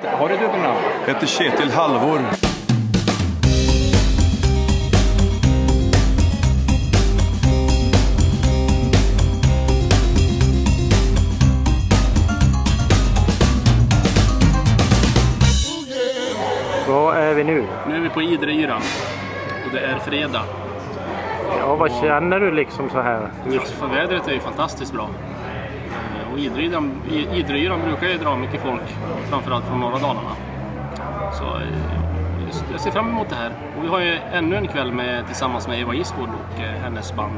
Har du dubbelnamn? Jag heter Kjetil Halvor. Var är vi nu? Nu är vi på Idreyran och det är fredag. Ja, vad känner du liksom så här? För vädret är ju fantastiskt bra. Och Idreyran brukar ju dra mycket folk, framförallt från norra Dalarna. Så jag ser fram emot det här. Och vi har ju ännu en kväll tillsammans med Eva Isgård och hennes band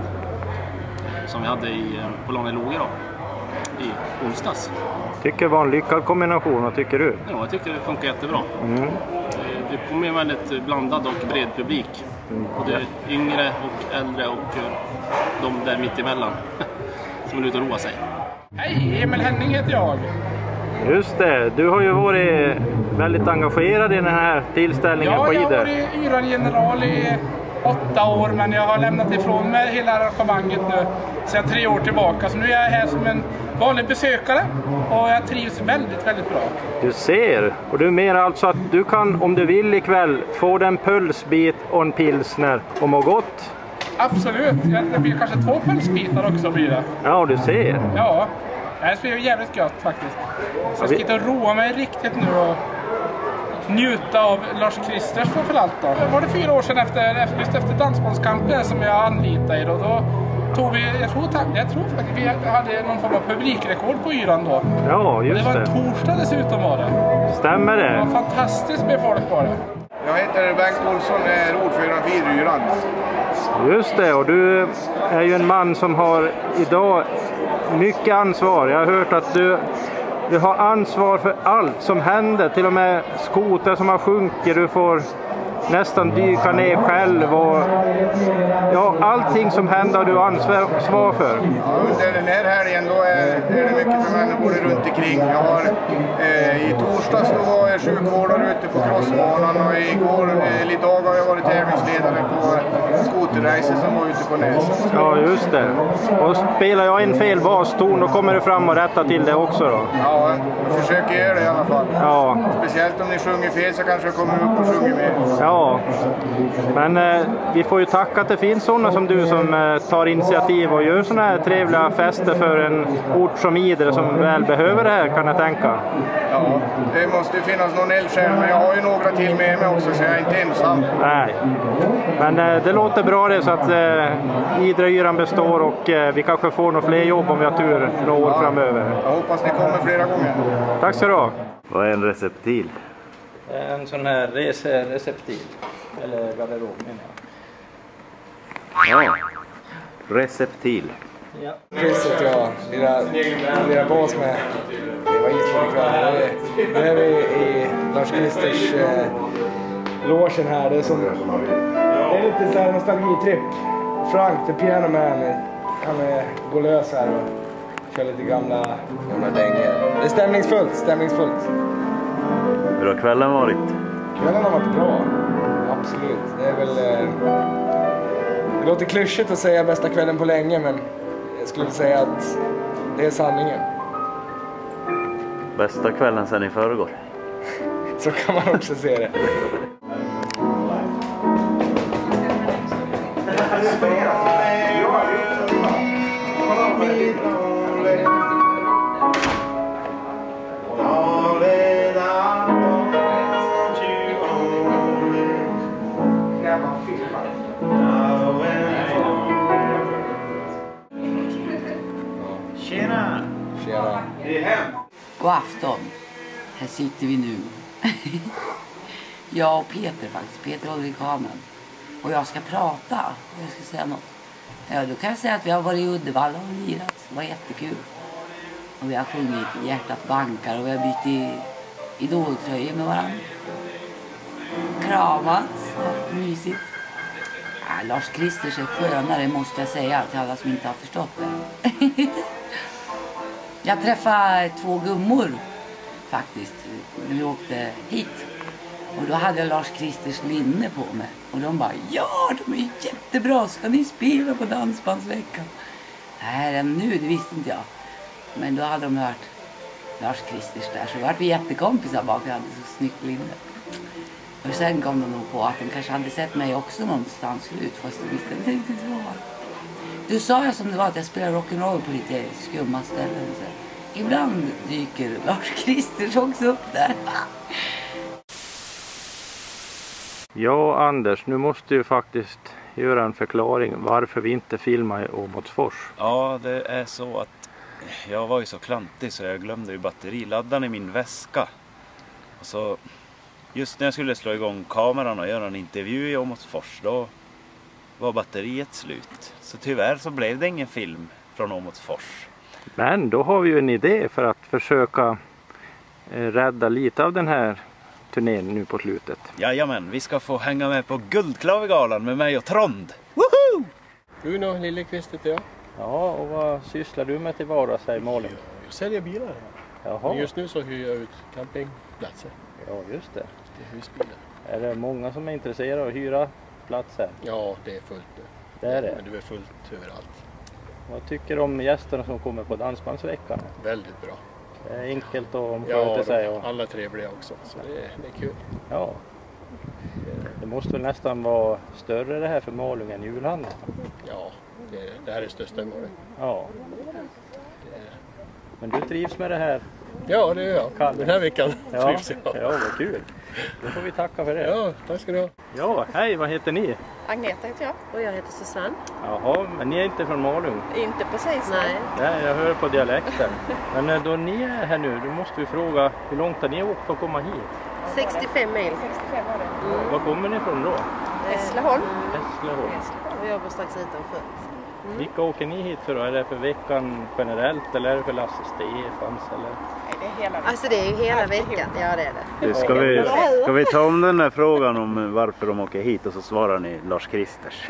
som vi hade på Långeloge då, i onsdags. Tycker det var en lyckad kombination, vad tycker du? Ja, jag tycker det funkar jättebra. Det kommer en väldigt blandad och bred publik. Och det är yngre och äldre och de där mitt emellan som är ute och roa sig. Hej, Emil Henning heter jag. Just det, du har ju varit väldigt engagerad i den här tillställningen på Idre. Ja, jag har varit Yran-general i 8 år, men jag har lämnat ifrån mig hela arrangemanget nu sedan 3 år tillbaka. Så nu är jag här som en vanlig besökare och jag trivs väldigt, väldigt bra. Du ser, och du menar alltså att du kan, om du vill ikväll, få en pulsbit och en pilsner och må gott? Absolut, det blir kanske 2 pulsbitar också blir det. Ja, du ser. Ja, det blir jävligt gött faktiskt. Så jag ska inte roa mig riktigt nu och njuta av Lars Kristers framförallt då. Det var det 4 år sedan efter dansbandskampen som jag anlitade er och då tog vi, jag tror faktiskt vi hade någon form av publikrekord på Yran då. Ja, just det. Det var en torsdag dessutom var det. Stämmer det? Det var fantastiskt med folk var det. Jag heter Bengt Olsson, är ordförande för Idreyran. Just det, och du är ju en man som har idag mycket ansvar. Jag har hört att du har ansvar för allt som händer, till och med skoter som har sjunkit, du får nästan dyka ner själv och ja, allting som händer du har ansvar för. Ja, under den här helgen då är det mycket för människor runt omkring. Jag har i torsdags då var jag sjukvårdare ute på crossbanan och idag har jag varit tävlingsledare på skoterracer som var ute på Näset. Ja, just det. Och spelar jag en fel baston då kommer du fram och rätta till det också då? Ja, jag försöker göra det i alla fall. Ja. Speciellt om ni sjunger fel så kanske jag kommer upp och sjunger med. Ja, men vi får ju tacka att det finns sådana som du som tar initiativ och gör sådana här trevliga fester för en ort som Idre som väl behöver det här, kan jag tänka. Ja, det måste ju finnas någon eldsjäl, men jag har ju några till med mig också så jag är inte ensam. Nej, men det låter bra det så att Idreyran består och vi kanske får några fler jobb om vi har tur några år framöver. Jag hoppas ni kommer flera gånger. Tack så du ha. Vad är en receptil? En sån här receptil, eller garderob menar jag. Ja, receptil. Ja. Priset jag lirar bas med Eva Isgård ikväll. Nu är vi i Lars Kristers logen här. Det är lite så här nostalgitripp. Frank, the piano man, han går lös här och kör lite gamla dängor. Det är stämningsfullt. Hur har kvällen varit? Kvällen har varit bra, absolut. Det är väl... Det låter klyschigt att säga bästa kvällen på länge, men jag skulle säga att det är sanningen. Bästa kvällen sedan i förrgår. Så kan man också se det. Tjena! Det är hem! God afton. Här sitter vi nu. Jag och Peter faktiskt. Peter håller i kameran. Och jag ska prata. Jag ska säga något. Ja, då kan jag säga att vi har varit i Uddevalla och lirat. Det var jättekul. Och vi har sjungit Hjärtat bankar och vi har bytt idoltröjor med varandra. Kramats. Mysigt. Ja, Lars Kristers är skönare måste jag säga till alla som inte har förstått det. Jag träffade 2 gummor faktiskt när vi åkte hit. Och då hade jag Lars Kristers linne på mig. Och de bara, ja de är jättebra, ska ni spela på dansbandsveckan? Nej, nu det visste inte jag. Men då hade de hört Lars-Kristers där, så vart vi jättekompisar bak. Vi hade så snyggt linne. Och sen kom de nog på att de kanske hade sett mig också någonstans förut, fast de visste inte riktigt var. Du sa ju som det var att jag spelar rock'n'roll på lite skumma ställen. Så ibland dyker Lars-Kristers också upp där. Ja, Anders, nu måste du faktiskt göra en förklaring varför vi inte filmar i Åmotsfors. Ja, det är så att jag var ju så klantig så jag glömde ju batteriladdaren i min väska. Och så just när jag skulle slå igång kameran och göra en intervju i Åmotsfors, då var batteriet slut. Så tyvärr så blev det ingen film från Åmotsfors. Men då har vi ju en idé för att försöka rädda lite av den här turnén nu på slutet. Jajamän, vi ska få hänga med på Guldklavergalan med mig och Trond. Woho! Uno Lillekvist heter jag. Ja, och vad sysslar du med till vardags här i Malung? Jag säljer bilar här. Jaha. Men just nu så hyr jag ut campingplatser. Ja, just det. Det är husbilar. Är det många som är intresserade av att hyra platser? Ja, det är fullt nu. Det är det. Men det är fullt överallt. Vad tycker du om gästerna som kommer på Dansbandsveckan? Väldigt bra. Det är enkelt och omsköter sig. Och... alla trevliga också. Så det är kul. Ja. Det måste väl nästan vara större det här för Malung än Julhanna? Ja, det här är det största i Malung. Ja. Men du trivs med det här? Ja, det gör jag. Den här veckan trivs jag. Ja, vad kul. Då får vi tacka för det. Ja, tack ska du ha. Ja, hej, vad heter ni? Agneta heter jag. Och jag heter Susanne. Jaha, men ni är inte från Malung? Inte precis, nej. Nej, jag hör på dialekten. Men då ni är här nu, då måste vi fråga, hur långt har ni åkt för att komma hit? 65 mil. 65 var det. Var kommer ni ifrån då? Hässleholm. Hässleholm. Och jag bor strax utanför. Vilka åker ni hit för då? Är det för veckan generellt eller är det för Lasse Stefans? Eller? Alltså det är ju hela veckan, ja det är det. Ska vi ta om den här frågan om varför de åker hit och så svarar ni Lars-Kristers.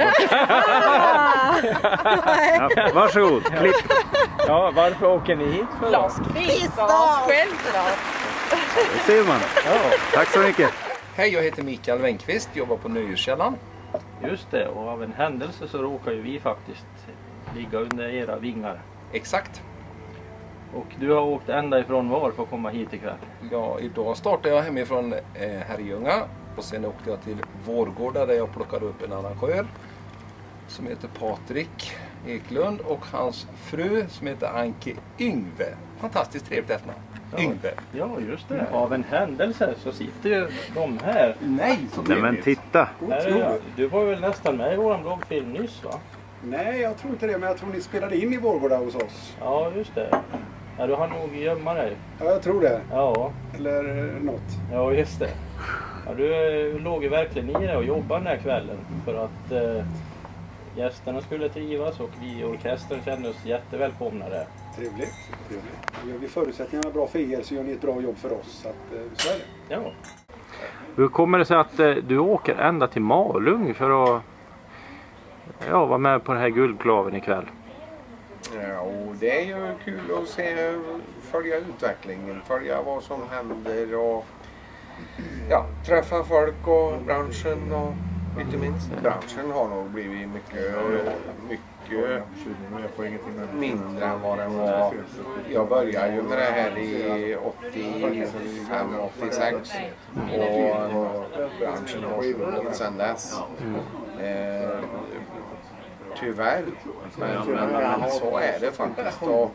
Ja, varsågod, klipp. Ja, varför åker ni hit för? Lars-Kristers, självklart. Det ser man. Ja, tack så mycket. Hej, jag heter Mikael Wenkvist, jobbar på Nöjeskällan. Just det, och av en händelse så råkar ju vi faktiskt ligga under era vingar. Exakt. Och du har åkt ända ifrån var för att komma hit ikväll? Ja, idag startade jag hemifrån Herrljunga och sen åkte jag till Vårgårda där jag plockade upp en arrangör som heter Patrik Eklund och hans fru som heter Anke Yngve. Fantastiskt trevligt efternamn. Yngve. Ja, just det. Av en händelse så sitter ju de här. Nej, så nej men titta. Du var väl nästan med i våran bloggfilm nyss, va? Nej, jag tror inte det, men jag tror ni spelade in i Vårgårda hos oss. Ja, just det. Ja, du har nog gömma dig. Ja, jag tror det. Ja. Eller något. Ja, just det. Ja, du låg ju verkligen i det och jobbade den här kvällen för att gästerna skulle trivas och vi i orkestern kände oss jättevälkomna där. Trevligt. Gör vi förutsättningarna bra för er så gör ni ett bra jobb för oss. Så, så är det. Ja. Hur kommer det sig att du åker ända till Malung för att vara med på den här guldklaven ikväll? Ja, och det är ju kul att följa utvecklingen, följa vad som händer och träffa folk och branschen och inte minst branschen har nog blivit mycket mindre än vad den var. Jag började ju med det här i 85-86 och branschen har sjunkit sedan dess. Tyvärr, men så är det faktiskt. Och,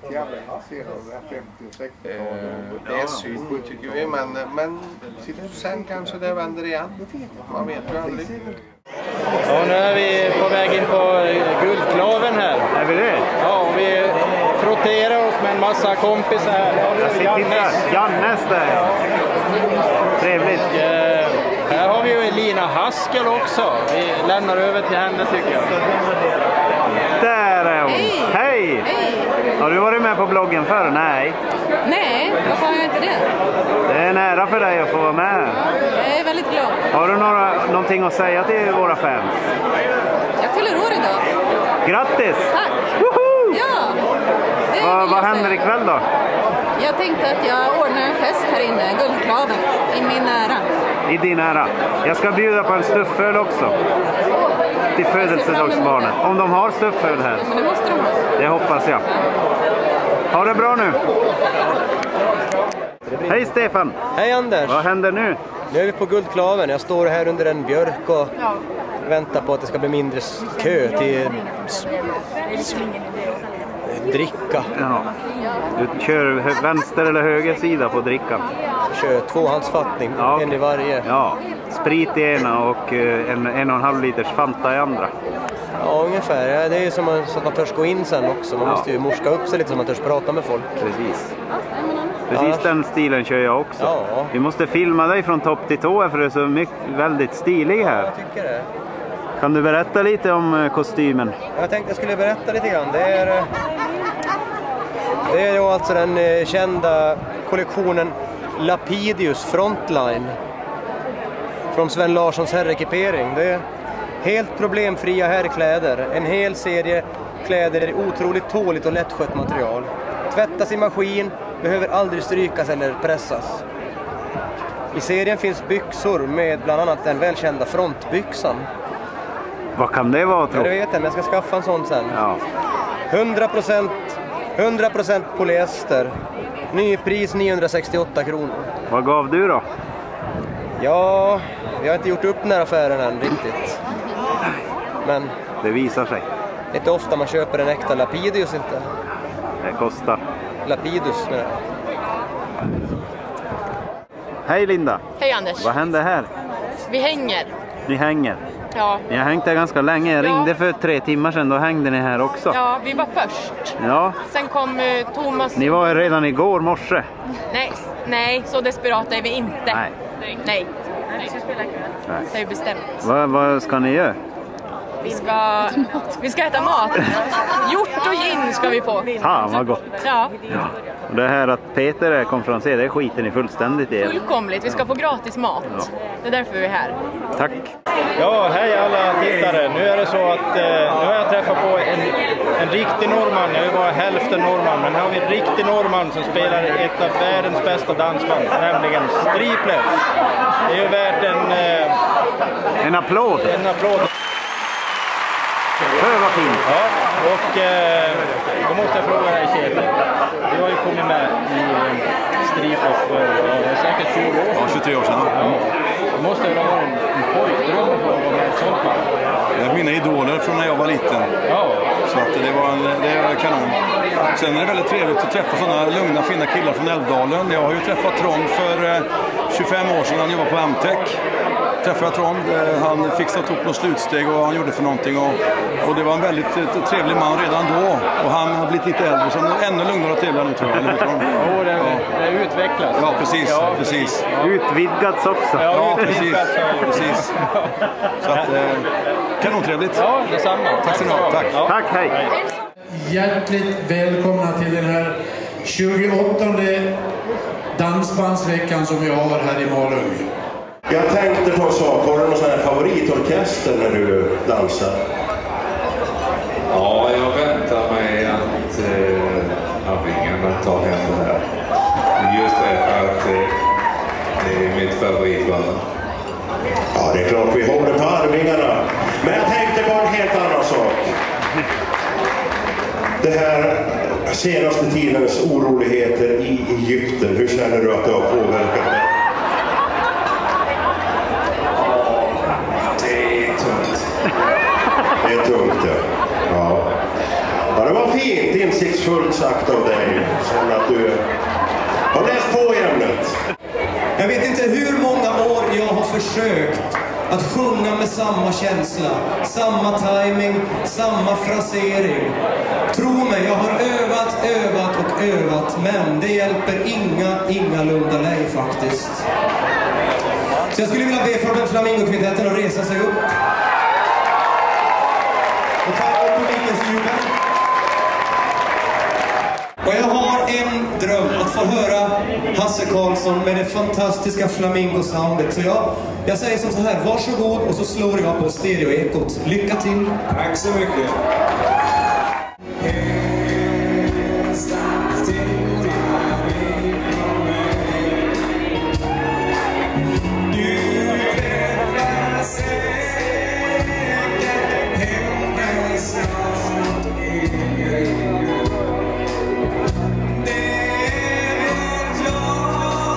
det är synd tycker vi, men sen kanske det vänder igen. Man vet ju aldrig. Ja, nu är vi på väg in på guldklaven här. Är vi det? Ja, och vi frotterar oss med en massa kompisar här. Jag ser Jannes där. Ja. Trevligt. Här har vi ju Lina Haskel också. Vi lämnar över till henne tycker jag. Där är hon. Hej! Har du varit med på bloggen förr? Nej. Nej, varför har jag inte det? Det är nära för dig att få vara med. Jag är väldigt glad. Har du någonting att säga till våra fans? Jag fyller år idag. Grattis! Tack! Woho! Ja! Vad händer ikväll då? Jag tänkte att jag ordnar en fest här inne, guldklaven, i min ära. I din ära. Jag ska bjuda på en stufföl också. Till födelsedagsbarnet. Om de har stufföl här. Men det måste de ha. Det hoppas jag. Ha det bra nu. Hej Stefan! Hej Anders! Vad händer nu? Nu är vi på Guldklaven. Jag står här under en björk och väntar på att det ska bli mindre kö till dricka. Ja. Du kör vänster eller höger sida på drickan? Jag kör tvåhandsfattning, en i varje. Ja, sprit i ena och 1,5 liters Fanta i andra. Ja, ungefär. Ja, det är ju som så att man törs gå in sen också. Man måste ju morska upp sig lite så man törs prata med folk. Precis den stilen kör jag också. Ja. Vi måste filma dig från topp till tå för det är så väldigt stilig här. Jag tycker det. Kan du berätta lite om kostymen? Jag tänkte jag skulle berätta lite grann. Det är ju alltså den kända kollektionen Lapidius Frontline från Sven Larssons herrekipering. Det är helt problemfria herrkläder. En hel serie kläder är otroligt tåligt och lättskött material. Tvättas i maskin, behöver aldrig strykas eller pressas. I serien finns byxor med bland annat den välkända frontbyxan. Vad kan det vara, tror jag? Det vet jag, men jag ska skaffa en sån sen. Ja. 100% polyester. Nypris 968 kronor. Vad gav du då? Ja, vi har inte gjort upp den här affären än riktigt. Men det visar sig. Det är inte ofta man köper en äkta Lapidius inte. Det kostar. Lapidus med det. Hej Linda. Hej Anders. Vad händer här? Vi hänger. Ni hänger? Ja. Ni har hängt här ganska länge. Jag ringde för 3 timmar sedan, då hängde ni här också. Ja, vi var först. Ja. Sen kom Thomas. Ni var redan igår morse. Nej, så desperata är vi inte. Nej. Det är ju bestämt. Vad ska ni göra? Vi ska äta mat. Hjort och gin ska vi få. Vad gott. Ja. Och det här att Peter är konferenser, det skiter ni fullständigt i. Fullkomligt, vi ska få gratis mat. Ja. Det är därför vi är här. Tack. Ja, hej alla tittare. Nu är det så att nu har jag träffat på en riktig norrman. Jag är bara hälften norrman, men här har vi en riktig norrman som spelar ett av världens bästa dansband, nämligen Striplers. Det är ju värt en applåd. En applåd. Det var fint. Ja, och då måste jag fråga dig Kjetil. Du har ju kommit med i Striplers för säkert 20 år sedan. Ja, 23 år sedan. Ja. Det måste ju vara en pojkdröm att få vara med i ett sånt band. Det är mina idoler från när jag var liten. Ja. Så att det är kanon. Sen är det väldigt trevligt att träffa sådana lugna, fina killar från Älvdalen. Jag har ju träffat Trond för 25 år sedan. Han jobbade på MTech. Träffade jag Trond, han fixade upp något slutsteg och vad han gjorde för någonting och det var en väldigt trevlig man redan då och han har blivit lite äldre så han är ännu lugnare och trevligare nu tror jag. Det utvecklas. Ja, precis. Utvidgats också. Ja, precis. Så att, kanontrevligt. Ja, detsamma. Tack så mycket. Tack. Ja. Tack, hej. Hjärtligt välkomna till den här 28:e dansbandsveckan som vi har här i Malung. Jag tänkte på en sak, har du någon sån här favoritorkester när du dansar? Ja, jag väntar mig att Arvingarna tar hem det här. Just därför att det är mitt favoritband. Ja, det är klart vi håller på Arvingarna. Men jag tänkte på en helt annan sak. Det här senaste tidens oroligheter i Egypten, hur känner du att det har påverkat dig? Det är tungt, ja. Ja, det var fint, insiktsfullt sagt av dig. Som att du har läst på i ämnet. Jag vet inte hur många år jag har försökt att sjunga med samma känsla, samma timing, samma frasering. Tro mig, jag har övat, men det hjälper ingalunda dig faktiskt. Så jag skulle vilja be för Flamingokvintetten att resa sig upp. Och ta upp publikens jubel. Och jag har en dröm, att få höra Hasse Karlsson med det fantastiska flamingo-soundet. Så jag säger som så här, varsågod, och så slår jag på stereoekot. Lycka till! Tack så mycket! Det är klart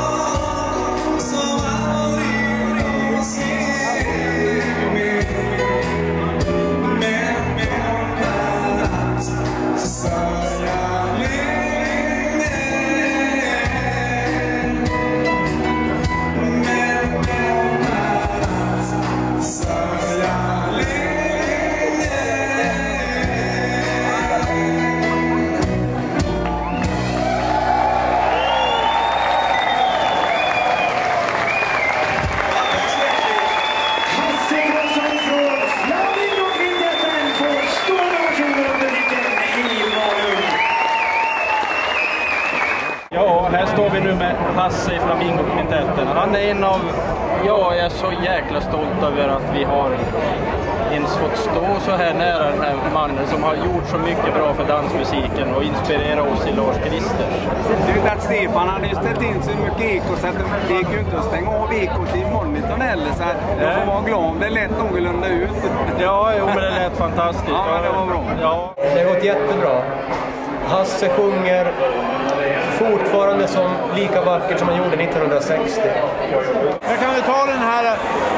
Hasse i Flamingo-kvintetten. Han är en av... Jag är så jäkla stolt över att vi har ens fått stå så här nära den här mannen som har gjort så mycket bra för dansmusiken och inspirerat oss i Lars Kristers. Du vet att Stefan hade ju ställt in så mycket eko så att det gick ju inte att stänga av ekot i monitorn heller, så att jag får vara glad om det lät någorlunda ut. Ja, jo, men det lät fantastiskt. Ja, men det var bra. Ja. Det har gått jättebra. Hasse sjunger fortfarande som lika vackert som han gjorde 1960. Jag kan väl ta den här.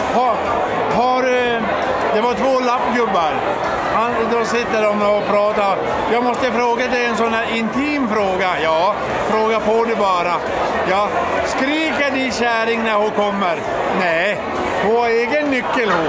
Det var 2 lappgubbar. Då sitter de och pratar. Jag måste fråga dig en sån här intim fråga. Ja, fråga på det bara. Ja, skriker ni kärring när hon kommer? Nej, hon har egen nyckel hon.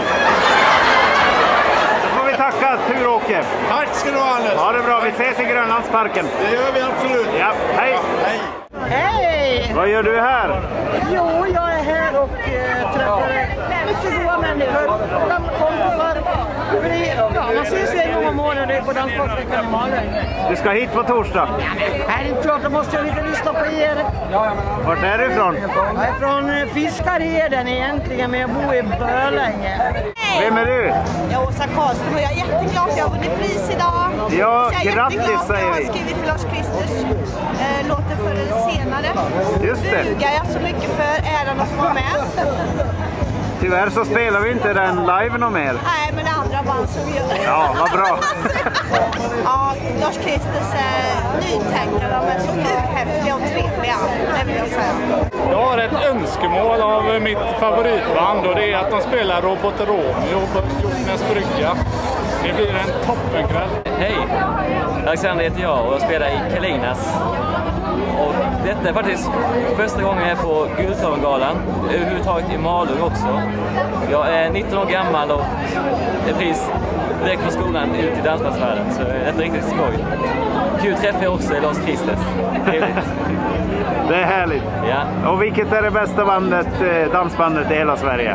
Då får vi tacka Tur-Åke. Tack ska du ha, Anders. Ha det bra, vi ses i Grönlandsparken. Det gör vi absolut. Ja, hej. Ja, hej. Hej! Vad gör du här? Jo, jag är här och träffar mycket goda människor, gamla kompisar. Man ses ju en gång om året på Dansbandsveckan i Malung. Du ska hit på torsdag? Självklart, då måste jag lite lyssna på er. Vart är du ifrån? Jag är från Fiskarheden egentligen, men jag bor i Bölänge. Vem är du? Jag är Åsa Karlström och jag är jätteglad att jag har vunnit pris idag. Ja, jag är grattis jätteglad att jag säger har vi. skrivit till Lars Kristers låter förr eller senare. Just det. Bugar jag så mycket för äran att få vara med. Tyvärr så spelar vi inte den live någon mer. Nej, men det är andra band som gör det. Ja, vad bra. Ja, Lars Kristers nytänkare, de är så urhäftiga och trevliga, det vill jag säga. Jag har ett önskemål av mitt favoritband och det är att de spelar Robot Romeo på Jordens brygga. Det blir en toppenkväll. Hej! Alexander heter jag och jag spelar i Kalinas. Och detta är faktiskt första gången jag är på Guldklavengalan, överhuvudtaget i Malung också. Jag är 19 år gammal och är precis direkt från skolan ut i dansbandsvärlden, så detta är riktigt skoj. Kul träffa jag också i Lars Kristers. Trevligt. Det är härligt. Ja. Och vilket är det bästa bandet, dansbandet i hela Sverige?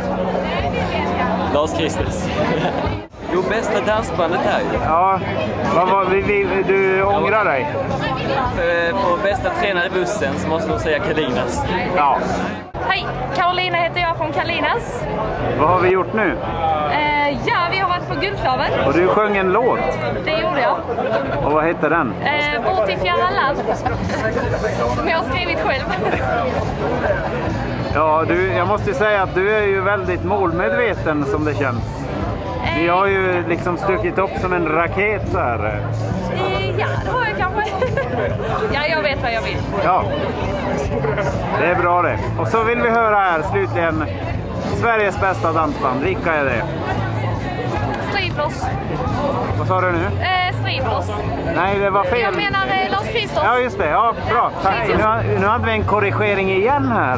Lars Kristers. Jo, bästa dansbandet här. Ja, du ångrar dig? För bästa tränare i bussen så måste du säga Kalinas. Ja. Hej, Carolina heter jag från Kalinas. Vad har vi gjort nu? Ja, vi har varit på Guldklaven. Och du sjöng en låt? Det gjorde jag. Och vad heter den? Bort i fjärran land. Som jag har skrivit själv. Ja, jag måste säga att du är ju väldigt målmedveten som det känns. Vi har ju liksom stuckit upp som en raket så här. Ja, det har jag kanske. Ja, jag vet vad jag vill. Ja, det är bra det. Och så vill vi höra här slutligen Sveriges bästa dansband. Vilka är det? Striplers. Vad sa du nu? Striplers. Nej, det var fel. Jag menar Lars Kristers. Ja, just det. Ja, bra. Tack. Nu hade vi en korrigering igen här.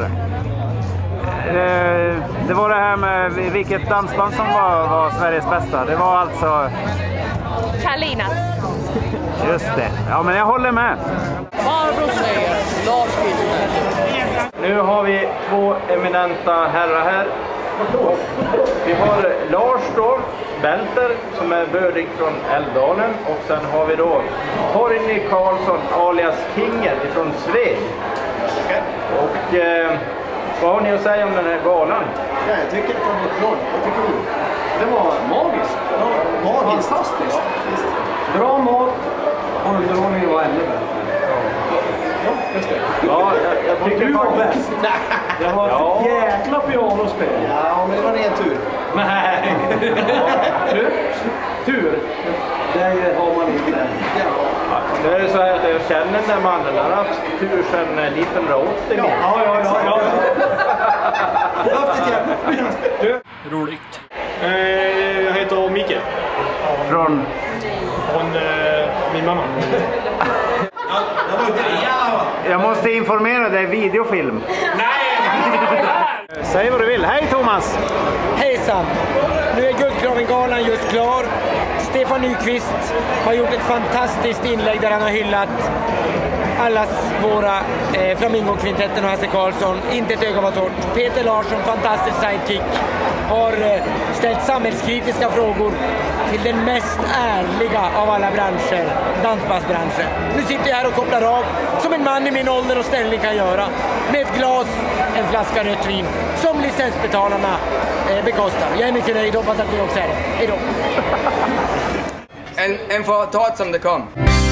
Det var det här med vilket dansband som var Sveriges bästa. Det var alltså... Kalinas. Just det. Ja, men jag håller med. Farbror säger Lars Kristers. Nu har vi 2 eminenta herrar här. Och vi har Lars då, Belter, som är bördig från Älvdalen. Och sen har vi då Torgny Karlsson alias Kingen från Sveg. Och vad har ni att säga om den här galan? Ja, jag tycker det var mycket bra. Vad tycker du? Det var magiskt. Magiskt. Fantastiskt. Visst. Bra mat och underhållningen var ännu bättre. Ja, just det. Ja, jag tycker du var faktiskt... bäst. Det var ett jäkla pianospel. Ja, men det var en tur. Nej. Tur? Det har man inte. Ja. Det är så här att jag känner den där mannen. Han har haft tur sedan 1980. Ja. Roligt. Jag heter Micke. Från min mamma. Jag måste informera dig, videofilm. Säg vad du vill. Hej Thomas! Hejsan! Nu är Guldklavengalan just klar. Stefan Nyqvist har gjort ett fantastiskt inlägg där han har hyllat allas våra Flamingo-kvintetten och Hasse Karlsson. Inte ett öga var torrt. Peter Larsson, fantastisk sidekick. har ställt samhällskritiska frågor till den mest ärliga av alla branscher, dansbandsbranschen. Nu sitter jag här och kopplar av som en man i min ålder och ställning kan göra. Med ett glas, en flaska rött vin som licensbetalarna bekostar. Jag är mycket nöjd, hoppas att ni också är det. Hej då! En får ta det som det kom.